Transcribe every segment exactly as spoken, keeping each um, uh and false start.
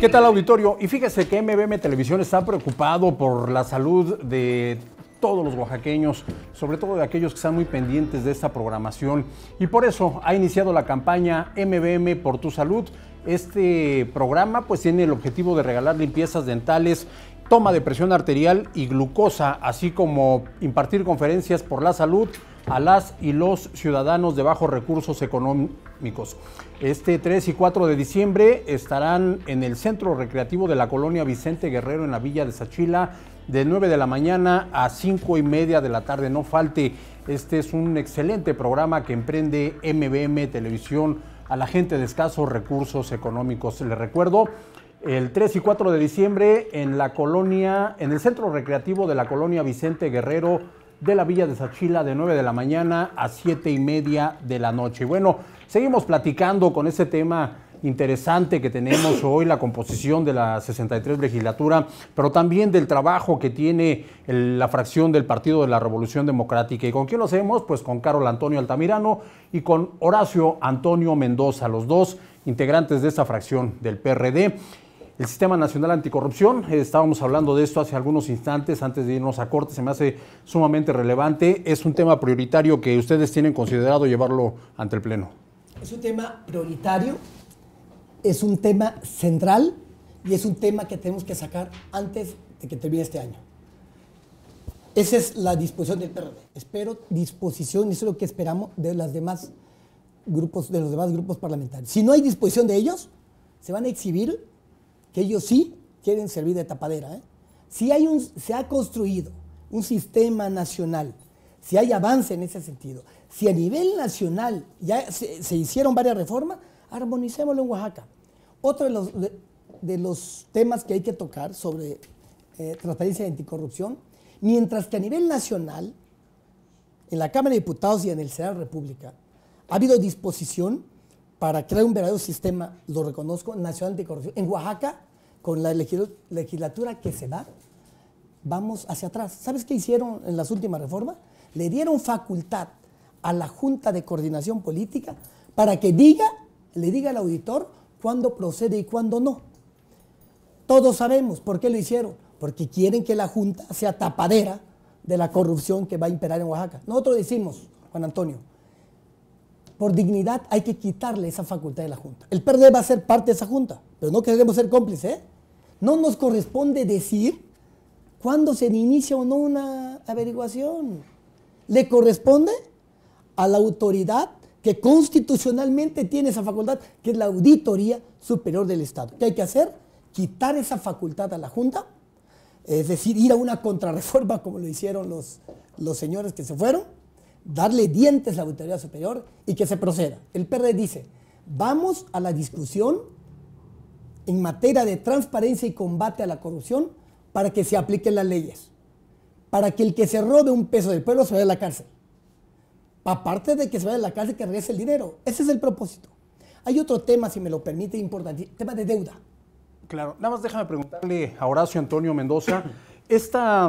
¿Qué tal, auditorio? Y fíjese que M B M Televisión está preocupado por la salud de todos los oaxaqueños, sobre todo de aquellos que están muy pendientes de esta programación, y por eso ha iniciado la campaña M B M por tu salud. Este programa pues tiene el objetivo de regalar limpiezas dentales, toma de presión arterial y glucosa, así como impartir conferencias por la salud a las y los ciudadanos de bajos recursos económicos. Este tres y cuatro de diciembre estarán en el Centro Recreativo de la Colonia Vicente Guerrero en la Villa de Sachila, de nueve de la mañana a cinco y media de la tarde. No falte, este es un excelente programa que emprende M B M Televisión a la gente de escasos recursos económicos. Les recuerdo, el tres y cuatro de diciembre en la colonia, en el Centro Recreativo de la Colonia Vicente Guerrero de la Villa de Sachila, de nueve de la mañana a siete y media de la noche. Y bueno, seguimos platicando con este tema interesante que tenemos hoy, la composición de la sesenta y tres legislatura, pero también del trabajo que tiene el, la fracción del Partido de la Revolución Democrática. ¿Y con quién lo hacemos? Pues con Carol Antonio Altamirano y con Horacio Antonio Mendoza, los dos integrantes de esta fracción del P R D. El Sistema Nacional Anticorrupción, eh, estábamos hablando de esto hace algunos instantes, antes de irnos a corte, se me hace sumamente relevante. Es un tema prioritario que ustedes tienen considerado llevarlo ante el Pleno. Es un tema prioritario, es un tema central y es un tema que tenemos que sacar antes de que termine este año. Esa es la disposición del P R D. Espero disposición, eso es lo que esperamos de, las demás grupos, de los demás grupos parlamentarios. Si no hay disposición de ellos, se van a exhibir que ellos sí quieren servir de tapadera. ¿eh? Si hay un, se ha construido un sistema nacional, si hay avance en ese sentido, si a nivel nacional ya se, se hicieron varias reformas, armonicémoslo en Oaxaca. Otro de los, de, de los temas que hay que tocar sobre eh, transparencia y anticorrupción, mientras que a nivel nacional, en la Cámara de Diputados y en el Senado de la República, ha habido disposición para crear un verdadero sistema, lo reconozco, nacional anticorrupción. En Oaxaca, con la legislatura que se da, vamos hacia atrás. ¿Sabes qué hicieron en las últimas reformas? Le dieron facultad a la Junta de Coordinación Política para que diga, le diga al auditor cuándo procede y cuándo no. Todos sabemos por qué lo hicieron, porque quieren que la Junta sea tapadera de la corrupción que va a imperar en Oaxaca. Nosotros decimos, Juan Antonio, por dignidad hay que quitarle esa facultad de la Junta. El P R D va a ser parte de esa Junta, pero no queremos ser cómplices. ¿eh? No nos corresponde decir cuándo se inicia o no una averiguación. Le corresponde a la autoridad que constitucionalmente tiene esa facultad, que es la Auditoría Superior del Estado. ¿Qué hay que hacer? Quitar esa facultad a la Junta, es decir, ir a una contrarreforma como lo hicieron los, los señores que se fueron, darle dientes a la Auditoría Superior y que se proceda. El P R D dice, vamos a la discusión en materia de transparencia y combate a la corrupción para que se apliquen las leyes, para que el que se robe un peso del pueblo se vaya a la cárcel. Aparte de que se vaya a la cárcel, que regrese el dinero. Ese es el propósito. Hay otro tema, si me lo permite, importante, tema de deuda. Claro, nada más déjame preguntarle a Horacio Antonio Mendoza, esta...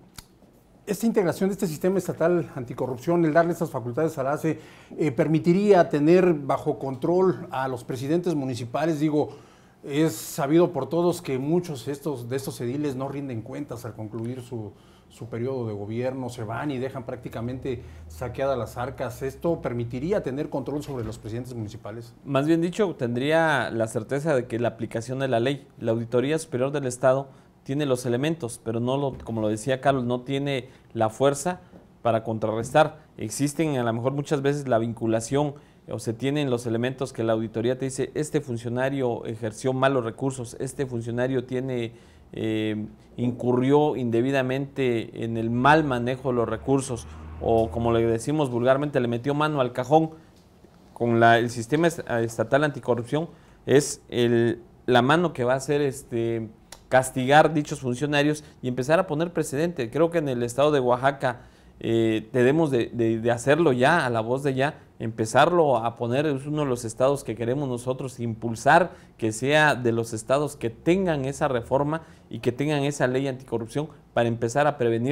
Esta integración de este sistema estatal anticorrupción, el darle estas facultades a la A C E, eh, permitiría tener bajo control a los presidentes municipales. Digo, es sabido por todos que muchos de estos, de estos ediles no rinden cuentas al concluir su, su periodo de gobierno, se van y dejan prácticamente saqueadas las arcas. ¿Esto permitiría tener control sobre los presidentes municipales? Más bien dicho, tendría la certeza de que la aplicación de la ley, la Auditoría Superior del Estado, tiene los elementos, pero no lo, como lo decía Carlos, no tiene la fuerza para contrarrestar. Existen a lo mejor muchas veces la vinculación o se tienen los elementos que la auditoría te dice, este funcionario ejerció malos recursos, este funcionario tiene, eh, incurrió indebidamente en el mal manejo de los recursos, o como le decimos vulgarmente, le metió mano al cajón. Con la, el sistema estatal anticorrupción es el, la mano que va a hacer este... castigar dichos funcionarios y empezar a poner precedente. Creo que en el estado de Oaxaca eh, debemos de, de, de hacerlo ya, a la voz de ya, empezarlo a poner, es uno de los estados que queremos nosotros, impulsar que sea de los estados que tengan esa reforma y que tengan esa ley anticorrupción para empezar a prevenir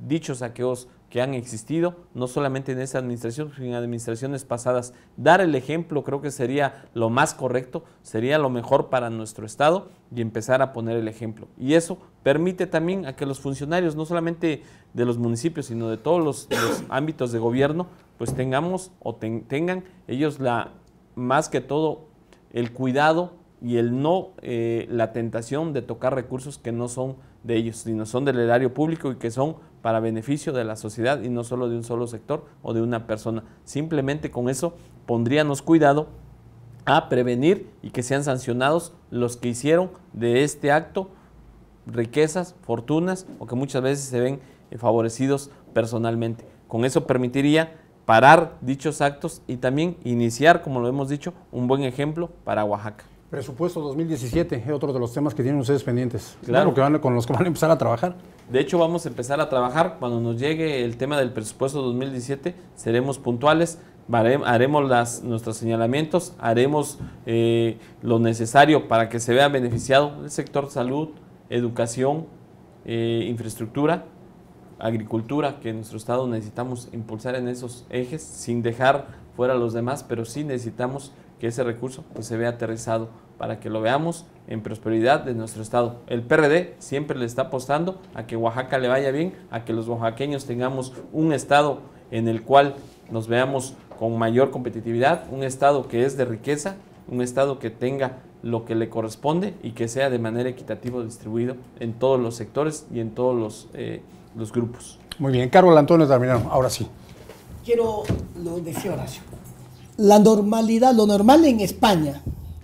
dichos saqueos que han existido, no solamente en esta administración, sino en administraciones pasadas. Dar el ejemplo creo que sería lo más correcto, sería lo mejor para nuestro Estado y empezar a poner el ejemplo. Y eso permite también a que los funcionarios, no solamente de los municipios, sino de todos los, los ámbitos de gobierno, pues tengamos o ten, tengan ellos la, más que todo el cuidado y el no, eh, la tentación de tocar recursos que no son de ellos, sino son del erario público y que son para beneficio de la sociedad y no solo de un solo sector o de una persona. Simplemente con eso pondríamos cuidado a prevenir y que sean sancionados los que hicieron de este acto riquezas, fortunas o que muchas veces se ven favorecidos personalmente. Con eso permitiría parar dichos actos y también iniciar, como lo hemos dicho, un buen ejemplo para Oaxaca. Presupuesto dos mil diecisiete es otro de los temas que tienen ustedes pendientes. Claro. Bueno, que van, con los que van a empezar a trabajar. De hecho, vamos a empezar a trabajar. Cuando nos llegue el tema del presupuesto dos mil diecisiete, seremos puntuales, haremos las, nuestros señalamientos, haremos eh, lo necesario para que se vea beneficiado el sector salud, educación, eh, infraestructura, agricultura, que en nuestro estado necesitamos impulsar en esos ejes, sin dejar fuera a los demás, pero sí necesitamos que ese recurso pues, se vea aterrizado para que lo veamos en prosperidad de nuestro estado. El P R D siempre le está apostando a que Oaxaca le vaya bien, a que los oaxaqueños tengamos un estado en el cual nos veamos con mayor competitividad, un estado que es de riqueza, un estado que tenga lo que le corresponde y que sea de manera equitativa distribuido en todos los sectores y en todos los, eh, los grupos. Muy bien, Carlos Antonio Darminano, ahora sí. Quiero, lo decía Horacio, la normalidad, lo normal en España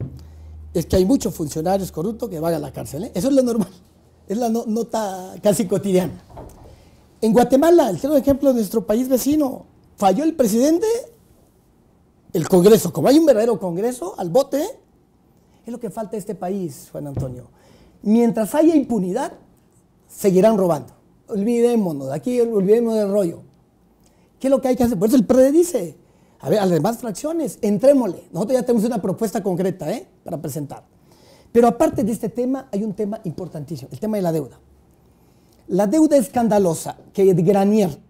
es que hay muchos funcionarios corruptos que van a la cárcel, ¿eh? Eso es lo normal, es la no, nota casi cotidiana. En Guatemala, el ejemplo de nuestro país vecino, falló el presidente, el Congreso, como hay un verdadero Congreso, al bote, es lo que falta a este país, Juan Antonio. Mientras haya impunidad, seguirán robando. Olvidémonos, de aquí olvidémonos del rollo. ¿Qué es lo que hay que hacer? Por eso el P R D dice, a ver, a las demás fracciones, entrémosle. Nosotros ya tenemos una propuesta concreta, ¿eh?, para presentar. Pero aparte de este tema, hay un tema importantísimo, el tema de la deuda. La deuda escandalosa que Granier,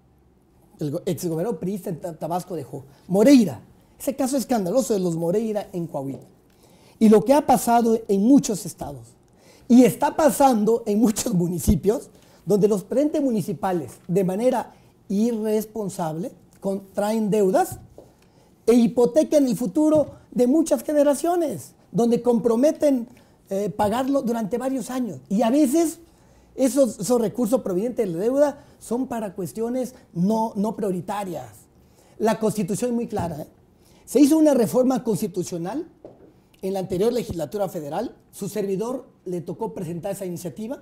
el exgobernador priista en Tabasco, dejó. Moreira, ese caso escandaloso de los Moreira en Coahuila. Y lo que ha pasado en muchos estados. Y está pasando en muchos municipios, donde los presidentes municipales, de manera irresponsable, contraen deudas e hipotecan el futuro de muchas generaciones, donde comprometen eh, pagarlo durante varios años. Y a veces esos, esos recursos provenientes de la deuda son para cuestiones no, no prioritarias. La Constitución es muy clara, ¿eh? Se hizo una reforma constitucional en la anterior legislatura federal, su servidor le tocó presentar esa iniciativa,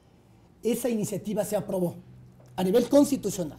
esa iniciativa se aprobó a nivel constitucional,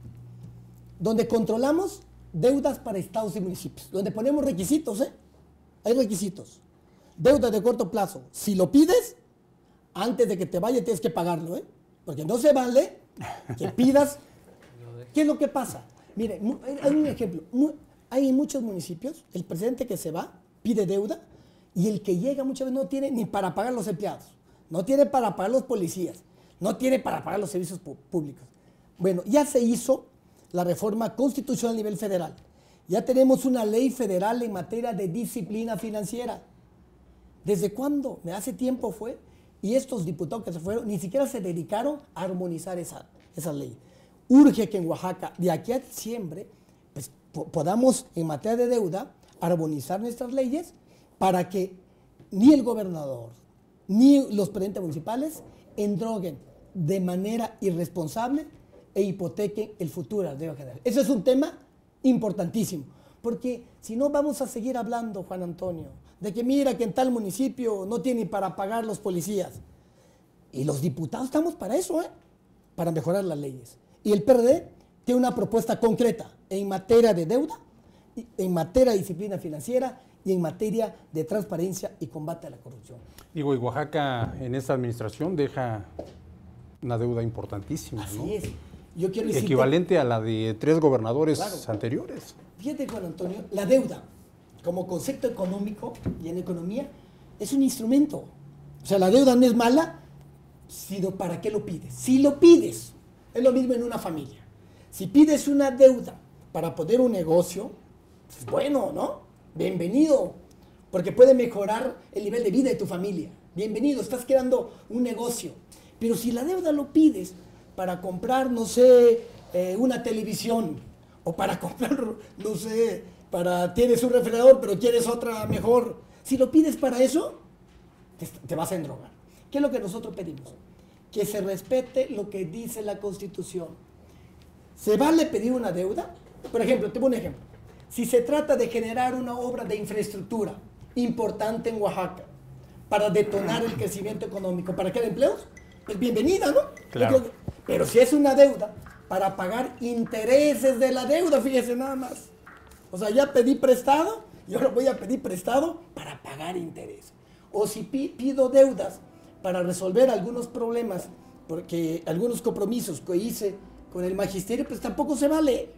donde controlamos deudas para estados y municipios, donde ponemos requisitos, ¿eh? Hay requisitos. Deuda de corto plazo, si lo pides, antes de que te vaya tienes que pagarlo, ¿eh? Porque no se vale que pidas. ¿Qué es lo que pasa? Mire, hay un ejemplo. Hay en muchos municipios, el presidente que se va pide deuda y el que llega muchas veces no tiene ni para pagar los empleados, no tiene para pagar los policías, no tiene para pagar los servicios públicos. Bueno, ya se hizo la reforma constitucional a nivel federal. Ya tenemos una ley federal en materia de disciplina financiera. ¿Desde cuándo? Hace tiempo fue. Y estos diputados que se fueron ni siquiera se dedicaron a armonizar esa, esa ley. Urge que en Oaxaca, de aquí a diciembre, pues, po podamos, en materia de deuda, armonizar nuestras leyes para que ni el gobernador ni los presidentes municipales endroguen de manera irresponsable e hipotequen el futuro de la deuda general. Eso es un tema importantísimo, porque si no vamos a seguir hablando, Juan Antonio, de que mira que en tal municipio no tiene para pagar los policías. Y los diputados estamos para eso, ¿eh? Para mejorar las leyes. Y el P R D tiene una propuesta concreta en materia de deuda, en materia de disciplina financiera y en materia de transparencia y combate a la corrupción. Digo, y Oaxaca en esta administración deja una deuda importantísima, Así ¿no? es. Yo quiero decirte, equivalente a la de tres gobernadores claro, anteriores. Fíjate, Juan Antonio, la deuda como concepto económico y en economía es un instrumento. O sea, la deuda no es mala, sino para qué lo pides. Si lo pides, Es lo mismo en una familia. Si pides una deuda para poner un negocio, pues bueno, ¿no? Bienvenido, porque puede mejorar el nivel de vida de tu familia. Bienvenido, estás creando un negocio. Pero si la deuda lo pides para comprar, no sé, eh, una televisión, o para comprar, no sé, para tienes un refrigerador, pero quieres otra mejor. Si lo pides para eso, te, te vas a endrogar. ¿Qué es lo que nosotros pedimos? Que se respete lo que dice la Constitución. ¿Se vale pedir una deuda? Por ejemplo, tengo un ejemplo. Si se trata de generar una obra de infraestructura importante en Oaxaca para detonar el crecimiento económico, para crear empleos, pues bienvenida, ¿no? Claro. Que, pero si es una deuda para pagar intereses de la deuda, fíjese nada más. O sea, ya pedí prestado y ahora voy a pedir prestado para pagar interés. O si pi- pido deudas para resolver algunos problemas, porque algunos compromisos que hice con el magisterio, pues tampoco se vale.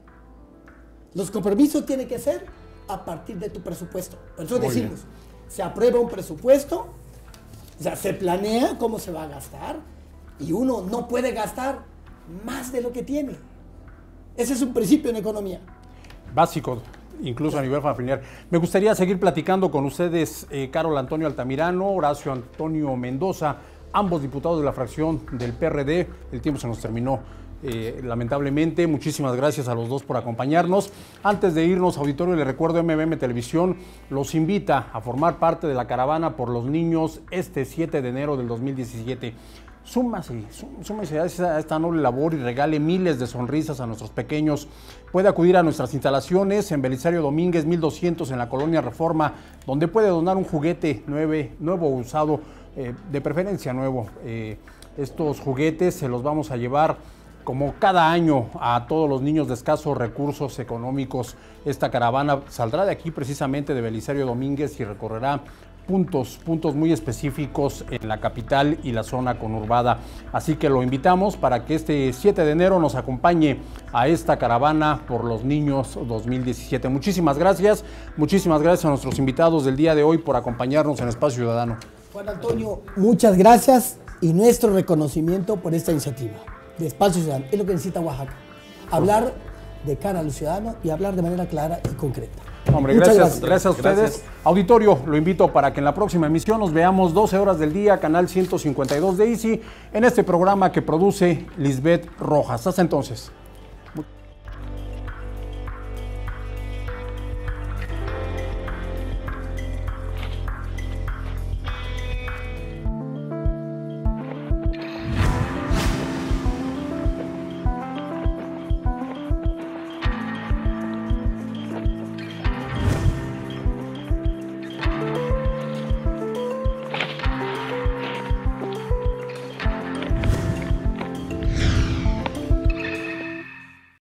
Los compromisos tienen que ser a partir de tu presupuesto. Por eso Muy decimos, bien. se aprueba un presupuesto, o sea, se planea cómo se va a gastar y uno no puede gastar más de lo que tiene. Ese es un principio en economía. Básico, incluso a nivel familiar. Me gustaría seguir platicando con ustedes, eh, Carol Antonio Altamirano, Horacio Antonio Mendoza, ambos diputados de la fracción del P R D. El tiempo se nos terminó, eh, lamentablemente. Muchísimas gracias a los dos por acompañarnos. Antes de irnos, auditorio, les recuerdo, M B M Televisión los invita a formar parte de la caravana por los niños este siete de enero del dos mil diecisiete. Súmase, súmese a esta, a esta noble labor y regale miles de sonrisas a nuestros pequeños. Puede acudir a nuestras instalaciones en Belisario Domínguez mil doscientos en la Colonia Reforma, donde puede donar un juguete nueve, nuevo o usado, eh, de preferencia nuevo. Eh, estos juguetes se los vamos a llevar como cada año a todos los niños de escasos recursos económicos. Esta caravana saldrá de aquí precisamente de Belisario Domínguez y recorrerá puntos, puntos muy específicos en la capital y la zona conurbada. Así que lo invitamos para que este siete de enero nos acompañe a esta caravana por los niños dos mil diecisiete. Muchísimas gracias, muchísimas gracias a nuestros invitados del día de hoy por acompañarnos en Espacio Ciudadano. Juan Antonio, muchas gracias y nuestro reconocimiento por esta iniciativa de Espacio Ciudadano. Es lo que necesita Oaxaca. Hablar de cara a los ciudadanos y hablar de manera clara y concreta. Hombre, Muchas gracias, gracias. gracias a ustedes. Gracias. Auditorio, lo invito para que en la próxima emisión nos veamos doce horas del día, canal ciento cincuenta y dos de Easy, en este programa que produce Lisbeth Rojas. Hasta entonces.